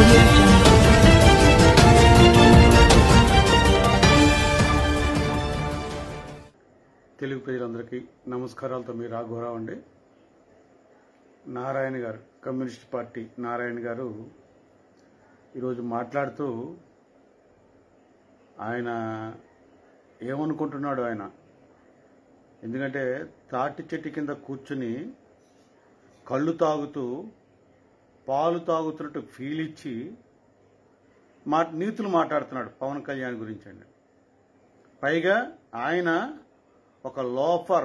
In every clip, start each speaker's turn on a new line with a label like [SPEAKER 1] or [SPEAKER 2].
[SPEAKER 1] audio jungle.
[SPEAKER 2] Telugu ప్రజలందరికీ నమస్కారాలతో మీ రాఘవరావు అండి. నారాయణ గారు, కమ్యూనిస్ట్ పార్టీ నారాయణ గారు ఈరోజు మాట్లాడుతూ ఆయన ఏమనుకుంటున్నాడు ఆయన, ఎందుకంటే తాటి చెట్టు కింద కూర్చుని కళ్ళు తాగుతూ పాలు తాగుతున్నట్టు ఫీల్ ఇచ్చి నీతులు మాట్లాడుతున్నాడు పవన్ కళ్యాణ్ గురించి అండి. పైగా ఆయన ఒక లోఫర్,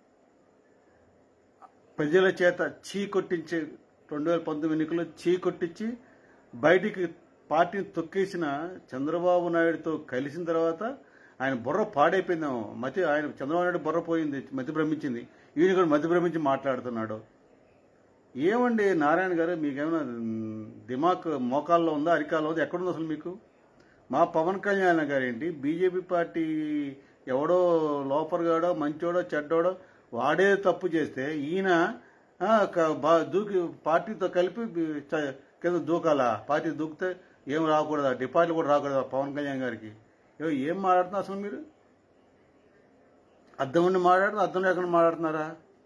[SPEAKER 2] ప్రజల చేత చీకొట్టించి 2019 ఎన్నికల్లో చీకొట్టించి బయటికి పార్టీని తొక్కేసిన చంద్రబాబు నాయుడుతో కలిసిన తర్వాత ఆయన బుర్ర పాడైపోయిందేమో, ఆయన చంద్రబాబు నాయుడు బుర్ర పోయింది, మతి భ్రమించింది. ఈయన కూడా మతి భ్రమించి మాట్లాడుతున్నాడు. ఏమండి నారాయణ గారు, మీకేమైనా దిమాక్ మోకాల్లో ఉందా, అరికాల్లో ఉందా, ఎక్కడుంది అసలు మీకు? మా పవన్ కళ్యాణ్ గారు ఏంటి, బీజేపీ పార్టీ ఎవడో లోపర్ గాడో మంచోడో చెడ్డోడో వాడే తప్పు చేస్తే ఈయన దూకి పార్టీతో కలిపి కింద దూకాలా? పార్టీ దూకితే ఏం రాకూడదా, డిపాజిట్లు కూడా రాకూడదా పవన్ కళ్యాణ్ గారికి? ఏం మాట్లాడుతున్నారు అసలు మీరు? అర్థం ఉండి మాట్లాడుతున్నారు, అర్థం లేకుండా మాట్లాడుతున్నారా?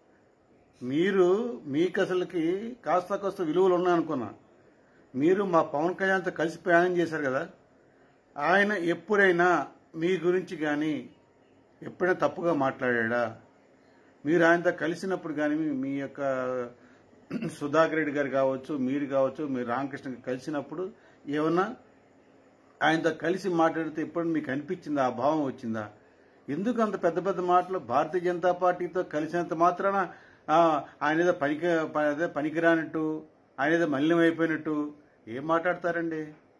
[SPEAKER 2] మీకు అసలుకి కాస్త విలువలు ఉన్నాయనుకున్నా. మీరు మా పవన్ కళ్యాణ్తో కలిసి ప్రయాణం చేశారు కదా, ఆయన ఎప్పుడైనా మీ గురించి కానీ ఎప్పుడైనా తప్పుగా మాట్లాడా? మీరు ఆయనతో కలిసినప్పుడు కానీ మీ యొక్క సుధాకర్ రెడ్డి గారు కావచ్చు, మీరు కావచ్చు, మీరు రామకృష్ణ కలిసినప్పుడు ఏమన్నా ఆయనతో కలిసి మాట్లాడితే ఎప్పుడు మీకు అనిపించిందా, ఆ భావం వచ్చిందా? ఎందుకు అంత పెద్ద పెద్ద మాటలు? భారతీయ జనతా పార్టీతో కలిసినంత మాత్రాన ఆయన ఏదో పనికిరానట్టు, ఆయన ఏదో మలినం అయిపోయినట్టు ఏం మాట్లాడతారండి?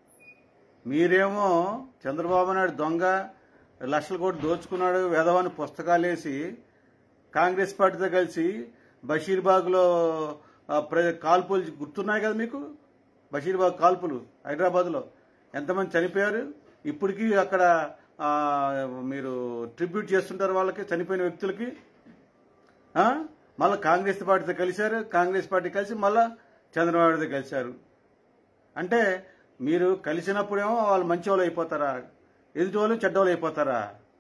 [SPEAKER 2] మీరేమో చంద్రబాబు నాయుడు దొంగ, లక్షల కోట్లు దోచుకున్నాడు, వేదవాని పుస్తకాలు వేసి కాంగ్రెస్ పార్టీతో కలిసి బషీర్బాగ్లో కాల్పులు గుర్తున్నాయి కదా మీకు? బషీర్బాగ్ కాల్పులు హైదరాబాద్లో ఎంతమంది చనిపోయారు? ఇప్పటికీ అక్కడ మీరు ట్రిబ్యూట్ చేస్తుంటారు వాళ్ళకి, చనిపోయిన వ్యక్తులకి. మళ్ళీ కాంగ్రెస్ పార్టీతో కలిశారు, కాంగ్రెస్ పార్టీ కలిసి మళ్ళా చంద్రబాబు నాయుడుతో కలిశారు. అంటే మీరు కలిసినప్పుడేమో వాళ్ళు మంచి వాళ్ళు అయిపోతారా, ఎదుటి వాళ్ళు చెడ్డవాళ్ళు అయిపోతారా?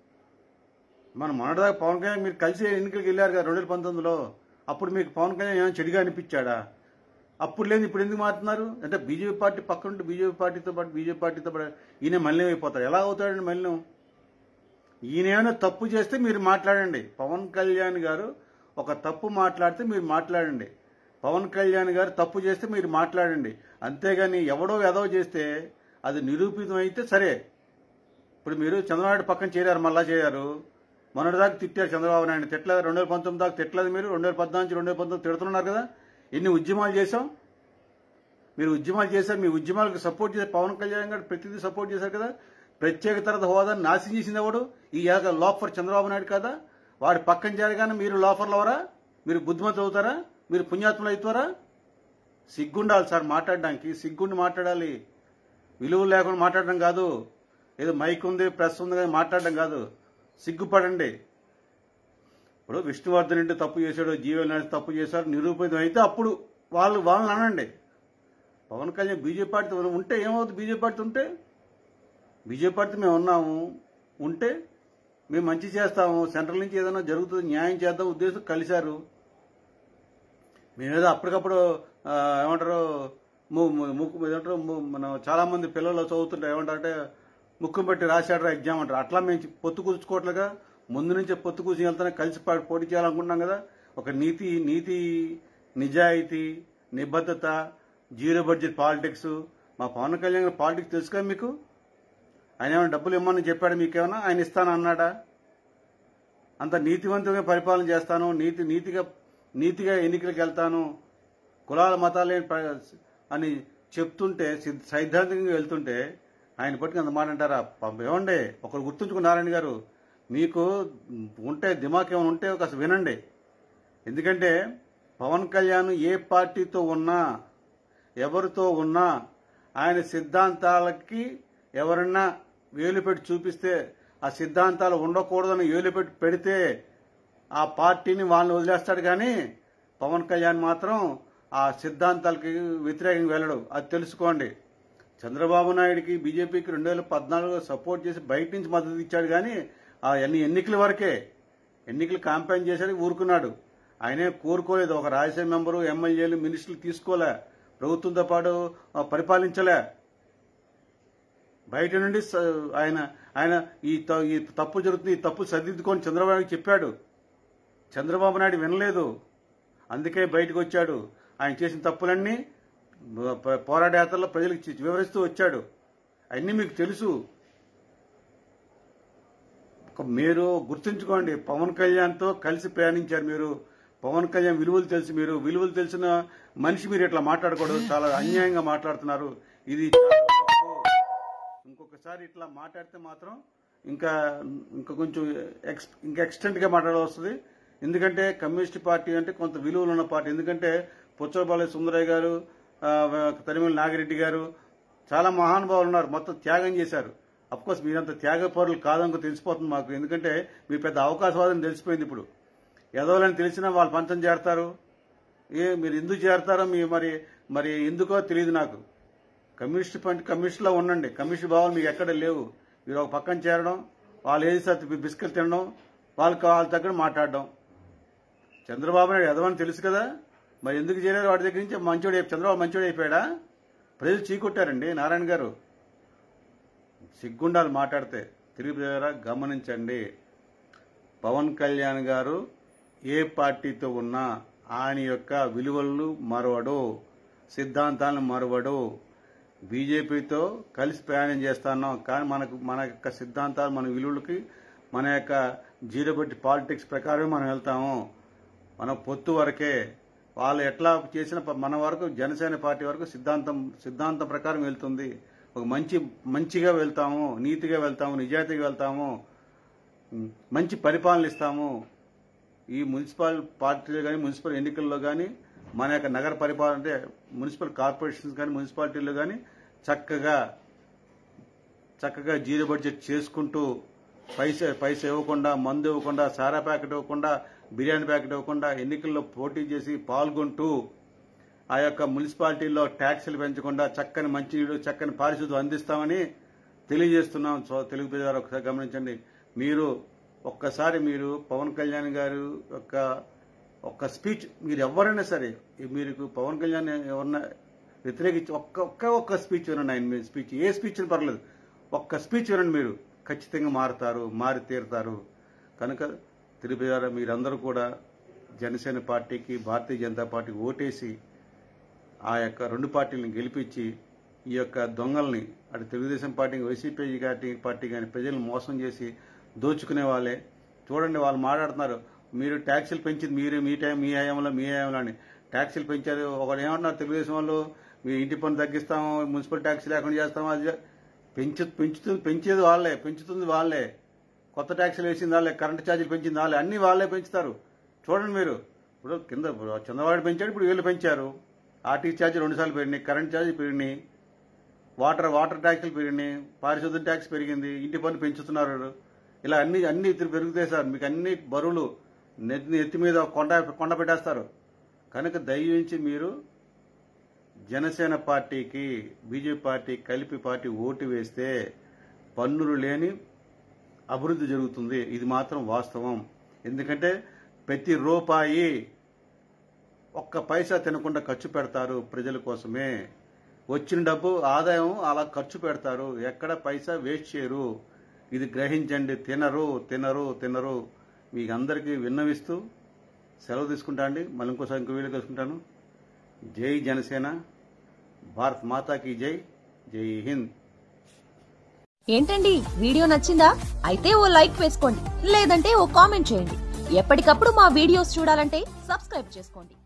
[SPEAKER 2] మొన్నటిదాకా పవన్ కళ్యాణ్ మీరు కలిసి ఎన్నికలకు వెళ్ళారు కదా 2019లో, అప్పుడు మీకు పవన్ కళ్యాణ్ ఏమైనా చెడుగా అనిపించాడా? అప్పుడు లేదు ఇప్పుడు ఎందుకు మారుతున్నారు? అంటే బీజేపీ పార్టీ పక్కనుంటే బీజేపీ పార్టీతో పాటు ఈయన మలినం అయిపోతారు. ఎలా అవుతాడండి మలినం? ఈయన ఏమైనా తప్పు చేస్తే మీరు మాట్లాడండి. పవన్ కళ్యాణ్ గారు ఒక తప్పు మాట్లాడితే మీరు మాట్లాడండి. పవన్ కళ్యాణ్ గారు తప్పు చేస్తే మీరు మాట్లాడండి. అంతేగాని ఎవడో ఏదో చేస్తే అది నిరూపితం అయితే సరే. ఇప్పుడు మీరు చంద్రబాబు పక్కన చేరారు, మళ్ళా చేరారు. మొన్నటిదాకా తిట్టారు చంద్రబాబు నాయుడు, తిట్టలేదు. 2019 దాకా తిట్టలేదు మీరు, 2014 నుంచి 2019 తిడుతున్నారు కదా. ఎన్ని ఉద్యమాలు చేశాం, మీరు ఉద్యమాలు చేశారు. మీ ఉద్యమాలకు సపోర్ట్ చేశారు. పవన్ కళ్యాణ్ గారు ప్రతిదీ సపోర్ట్ చేశారు కదా. ప్రత్యేక తరగతి హోదాను నాశనం చేసింది ఎవడు? ఈ లోఫర్ చంద్రబాబు నాయుడు కదా. వాడి పక్కన చేరగానే మీరు లోఫర్లు అవరా? మీరు బుద్ధిమంతులు అవుతారా? మీరు పుణ్యాత్ములు అవుతారా? సిగ్గుండాలి సార్ మాట్లాడడానికి, సిగ్గుండి మాట్లాడాలి. విలువలు లేకుండా మాట్లాడడం కాదు, ఏదో మైక్ ఉంది ప్రెస్ ఉంది కానీ మాట్లాడడం కాదు. సిగ్గుపడండి. ఇప్పుడు విష్ణువర్ధన్ రెడ్డి తప్పు చేశాడు, జీవన్ రెడ్డి తప్పు చేశాడు, నిరూపితం అయితే అప్పుడు వాళ్ళని అనండి. పవన్ కళ్యాణ్ బీజేపీ పార్టీతో ఉంటే ఏమవుతుంది? బీజేపీ పార్టీతో ఉంటే, బీజేపీ పార్టీతో మేము ఉన్నాము, ఉంటే మేము మంచి చేస్తాము, సెంట్రల్ నుంచి ఏదైనా జరుగుతుంది, న్యాయం చేద్దాం ఉద్దేశం కలిశారు. మేమేదో అప్పటికప్పుడు ఏమంటారు ఏమంటారు, మనం చాలా మంది పిల్లలు చదువుతుంటే ఏమంటారంటే ముక్కు బట్టి రాశాడు ఎగ్జామ్ అంటారు. అట్లా మేము పొత్తు కూర్చుకోవట్లుగా ముందు నుంచే పొత్తు కూర్చుని వెళ్తానే కలిసి పోటీ చేయాలనుకుంటున్నాం కదా. ఒక నీతి నిజాయితీ, నిబద్ధత, జీరో బడ్జెట్ పాలిటిక్స్. మా పవన్ కళ్యాణ్ పాలిటిక్స్ తెలుసు కదా మీకు. ఆయన ఏమైనా డబ్బులు ఇమ్మని చెప్పాడు మీకేమన్నా? ఆయన ఇస్తాను అన్నాడా? అంత నీతివంతంగా పరిపాలన చేస్తాను, నీతిగా ఎన్నికలకు వెళ్తాను, కులాల మతాలే అని చెప్తుంటే, సైద్ధాంతికంగా వెళ్తుంటే ఆయన పట్టుకుని అంత మాట అంటారా? ఏమండి, ఒకరు గుర్తుంచుకున్న నారాయణ గారు, మీకు ఉంటే దిమాక్ ఏమైనా ఉంటే ఒక వినండి. ఎందుకంటే పవన్ కళ్యాణ్ ఏ పార్టీతో ఉన్నా, ఎవరితో ఉన్నా, ఆయన సిద్ధాంతాలకి ఎవరన్నా వేలు పెట్టి చూపిస్తే, ఆ సిద్ధాంతాలు ఉండకూడదని వేలు పెడితే ఆ పార్టీని వాళ్ళని వదిలేస్తాడు. కానీ పవన్ కళ్యాణ్ మాత్రం ఆ సిద్ధాంతాలకి వ్యతిరేకంగా వెళ్ళడు. అది తెలుసుకోండి. చంద్రబాబు నాయుడికి బీజేపీకి 2014 సపోర్ట్ చేసి బయట నుంచి మద్దతు ఇచ్చాడు కానీ ఆ ఎన్నికల వరకే. ఎన్నికలు క్యాంపెయిన్ చేశాడు, ఊరుకున్నాడు. ఆయనే కోరుకోలేదు. ఒక రాజ్యసభ మెంబరు, ఎమ్మెల్యేలు, మినిస్టర్లు తీసుకోలే, ప్రభుత్వంతో పాటు పరిపాలించలే. బయట నుండి ఆయన ఈ తప్పు జరుగుతుంది, ఈ తప్పు సరిదిద్దుకొని చంద్రబాబు చెప్పాడు. చంద్రబాబు నాయుడు వినలేదు, అందుకే బయటకు వచ్చాడు. ఆయన చేసిన తప్పులన్నీ పోరాట యాత్రలో ప్రజలకు వివరిస్తూ వచ్చాడు. అన్నీ మీకు తెలుసు. మీరు గుర్తుంచుకోండి, పవన్ కళ్యాణ్తో కలిసి ప్రయాణించారు మీరు. పవన్ కళ్యాణ్ విలువలు తెలుసు. మీరు విలువలు తెలిసిన మనిషి మీరు ఇట్లా మాట్లాడకూడదు. చాలా అన్యాయంగా మాట్లాడుతున్నారు. ఇది ఇంకొకసారి ఇట్లా మాట్లాడితే మాత్రం ఇంకా కొంచెం ఎక్స్టెంట్ గా మాట్లాడాల్సి వస్తుంది. ఎందుకంటే కమ్యూనిస్ట్ పార్టీ అంటే కొంత విలువలు ఉన్న పార్టీ. ఎందుకంటే పుచ్చలపల్లి సుందరయ్య గారు, తరిమేలి నాగిరెడ్డి గారు చాలా మహానుభావులు ఉన్నారు, మొత్తం త్యాగం చేశారు. అఫ్కోర్స్ మీరంత త్యాగపరులు కాదనుకో తెలిసిపోతుంది మాకు. ఎందుకంటే మీ పెద్ద అవకాశవాదం తెలిసిపోయింది. ఇప్పుడు ఎదవాలని తెలిసినా వాళ్ళు పంచం చేరతారు. మీరు ఎందుకు చేరతారో మరి ఎందుకో తెలియదు నాకు. కమ్యూనిస్టులో ఉండండి. కమ్యూనిస్ట్ భావాలు మీకు ఎక్కడ లేవు. మీరు ఒక పక్కన చేరడం, వాళ్ళు ఏది సత్తి బిస్కెట్ తినడం, వాళ్ళ తగ్గ మాట్లాడడం. చంద్రబాబు నాయుడు ఎదవని తెలుసు కదా, మరి ఎందుకు చేరారు వాడి దగ్గర నుంచి? చంద్రబాబు మంచోడు అయిపోయాడా? ప్రజలు చీకొట్టారండి. నారాయణ గారు సిగ్గుండాలు మాట్లాడితే. తిరిగి ప్రజలారా గమనించండి, పవన్ కళ్యాణ్ గారు ఏ పార్టీతో ఉన్నా ఆయన యొక్క విలువలను మరవడు, సిద్ధాంతాలను మరవడు. బీజేపీతో కలిసి ప్రయాణం చేస్తున్నాం కానీ మన యొక్క సిద్ధాంతాలు, మన విలువలకి, మన యొక్క జీరోబట్టి పాలిటిక్స్ ప్రకారం మనం వెళ్తాము. మన పొత్తు వరకే. వాళ్ళు ఎట్లా చేసిన మన వరకు జనసేన పార్టీ వరకు సిద్ధాంతం ప్రకారం వెళ్తుంది. ఒక మంచిగా వెళ్తాము, నీతిగా వెళ్తాము, నిజాయితీగా వెళ్తాము, మంచి పరిపాలన ఇస్తాము. ఈ మున్సిపల్ పార్టీలో కానీ, మున్సిపల్ ఎన్నికల్లో కానీ, మన యొక్క నగర పరిపాలన అంటే మున్సిపల్ కార్పొరేషన్స్ కానీ, మున్సిపాలిటీల్లో కానీ చక్కగా జీరో బడ్జెట్ చేసుకుంటూ పైసా ఇవ్వకుండా, మందు ఇవ్వకుండా, సారా ప్యాకెట్ ఇవ్వకుండా, బిర్యానీ ప్యాకెట్ ఇవ్వకుండా ఎన్నికల్లో పోటీ చేసి పాల్గొంటూ ఆ యొక్క మున్సిపాలిటీల్లో ట్యాక్సులు పెంచకుండా చక్కని మంచినీళ్ళు, చక్కని పారిశుద్ధ్యం అందిస్తామని తెలియజేస్తున్నాం. తెలుగు ప్రజలు ఒకసారి గమనించండి. ఒక్కసారి మీరు పవన్ కళ్యాణ్ గారు ఒక్క స్పీచ్, మీరు ఎవరైనా సరే, మీరు పవన్ కళ్యాణ్ ఎవరన్నా వ్యతిరేకించి ఒక్క స్పీచ్ వినండి. ఆయన స్పీచ్, ఏ స్పీచ్ పర్లేదు, ఒక్క స్పీచ్ వినండి. మీరు ఖచ్చితంగా మారి తీరుతారు. కనుక తిరుపతి మీరందరూ కూడా జనసేన పార్టీకి, భారతీయ జనతా పార్టీకి ఓటేసి ఆ యొక్క రెండు పార్టీలను గెలిపించి ఈ యొక్క దొంగల్ని, అటు తెలుగుదేశం పార్టీ, వైసీపీ పార్టీ కానీ ప్రజలను మోసం చేసి దోచుకునే వాళ్ళే. చూడండి, వాళ్ళు మాట్లాడుతున్నారు, మీరు ట్యాక్సీలు పెంచింది మీ హయాంలో అని. ట్యాక్సీలు పెంచారు. ఒకరు ఏమంటున్నారు తెలుగుదేశం వాళ్ళు, మీ ఇంటి పన్ను తగ్గిస్తాము, మున్సిపల్ ట్యాక్సీ లేకుండా చేస్తాము. అది పెంచేది వాళ్ళే, పెంచుతుంది వాళ్ళే, కొత్త ట్యాక్సీలు వేసింది వాళ్ళే, కరెంటు ఛార్జీలు పెంచింది వాళ్ళే, అన్ని వాళ్ళే పెంచుతారు. చూడండి మీరు, ఇప్పుడు కింద చంద్రబాబు పెంచాడు, ఇప్పుడు వీళ్ళు పెంచారు. ఆర్టీ ఛార్జీ 2 సార్లు పెరిగినాయి, కరెంట్ ఛార్జీ పెరిగినాయి, వాటర్ ట్యాక్సీలు పెరిగినాయి, పారిశుద్ధ్యం ట్యాక్స్ పెరిగింది, ఇంటి పన్ను పెంచుతున్నారు. ఇలా అన్ని పెరుగుతాయి సార్. మీకు అన్ని బరువులు నెత్తి మీద కొండ పెట్టేస్తారు. కనుక దయించి మీరు జనసేన పార్టీకి, బీజేపీ పార్టీ కలిపి ఓటు వేస్తే పన్నులు లేని అభివృద్ధి జరుగుతుంది. ఇది మాత్రం వాస్తవం. ఎందుకంటే ప్రతి రూపాయి ఒక్క పైసా తినకుండా ఖర్చు పెడతారు ప్రజల కోసమే. వచ్చిన డబ్బు ఆదాయం అలా ఖర్చు పెడతారు, ఎక్కడ పైసా వేస్ట్ చేయరు. ఇది గ్రహించండి. తినరు. మీకు అందరికీ విన్నవిస్తూ సెలవు తీసుకుంటా అండి. మళ్ళీ ఇంకోసారి ఇంకో వీడియో తీసుకుంటాను. జై జనసేన, భారత్ మాతాకి జై, జై హింద్.
[SPEAKER 1] ఏంటండి, వీడియో నచ్చిందా? అయితే ఓ లైక్ వేసుకోండి, లేదంటే ఓ కామెంట్ చేయండి. ఎప్పటికప్పుడు మా వీడియోస్ చూడాలంటే సబ్స్క్రైబ్ చేసుకోండి.